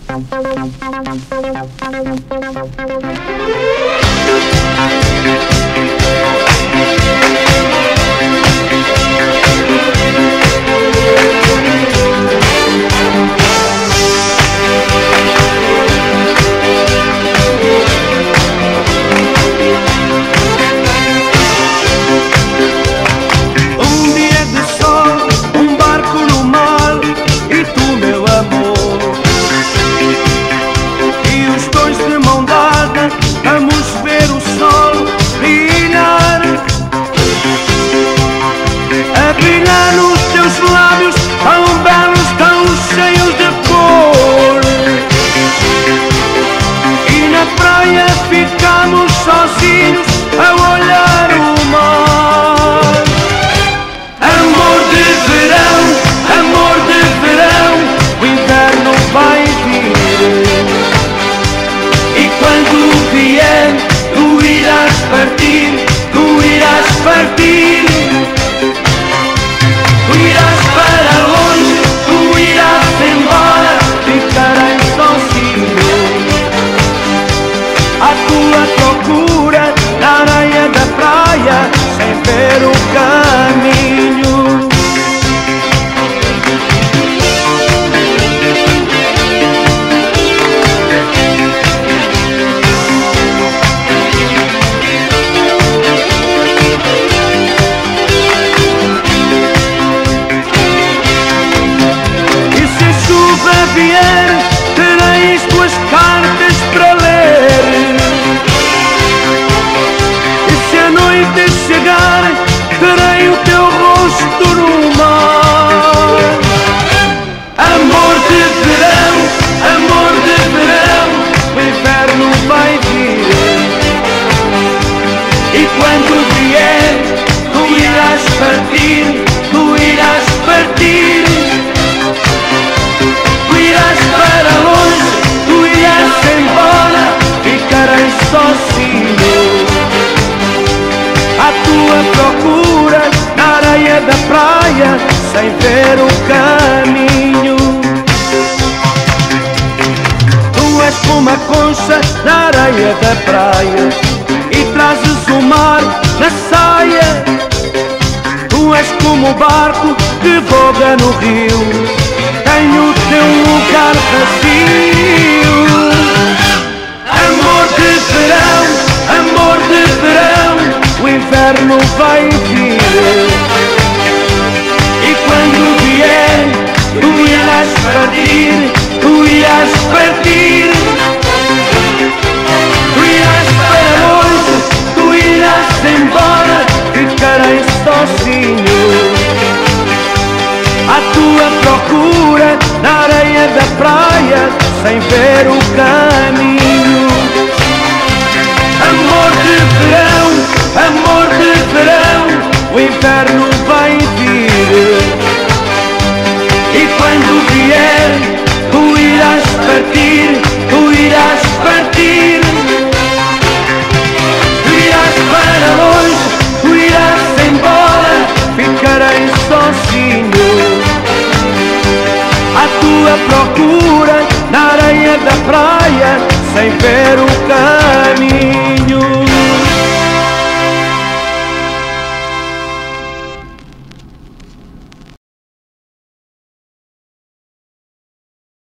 Ficamos sozinhos a olhar o mar. Amor de verão, o inverno vai vir. E quando vier, tu irás partir, tu irás partir. Tu irás para longe, tu irás embora, ficarás sozinho. À tua procura na areia da praia, sem ver o caminho. E se a chuva vier, tereis tuas cartas para ler. Chegar, terei o teu rosto no mar. Amor de verão, o inverno vai vir. E quando vier, tu irás partir, tu irás partir. Tu irás para longe, tu irás embora, ficarás sozinho. À tua procura na areia da praia, sem ver o caminho. Tu és como a concha na areia da praia e trazes o mar na saia. Tu és como o barco que voga no rio, tem o teu lugar vazio. Amor de verão, o inverno vai vir. E quando vier, tu irás partir, tu irás partir. Tu irás para longe, tu irás embora, ficarás sozinho. À tua procura na areia da praia, sem ver o caminho. Amor de verão, o inverno vai vir. E quando vier, tu irás partir, tu irás partir. Tu irás para longe, tu irás embora, ficarás sozinho. À tua procura na areia da praia, sem ver o caminho.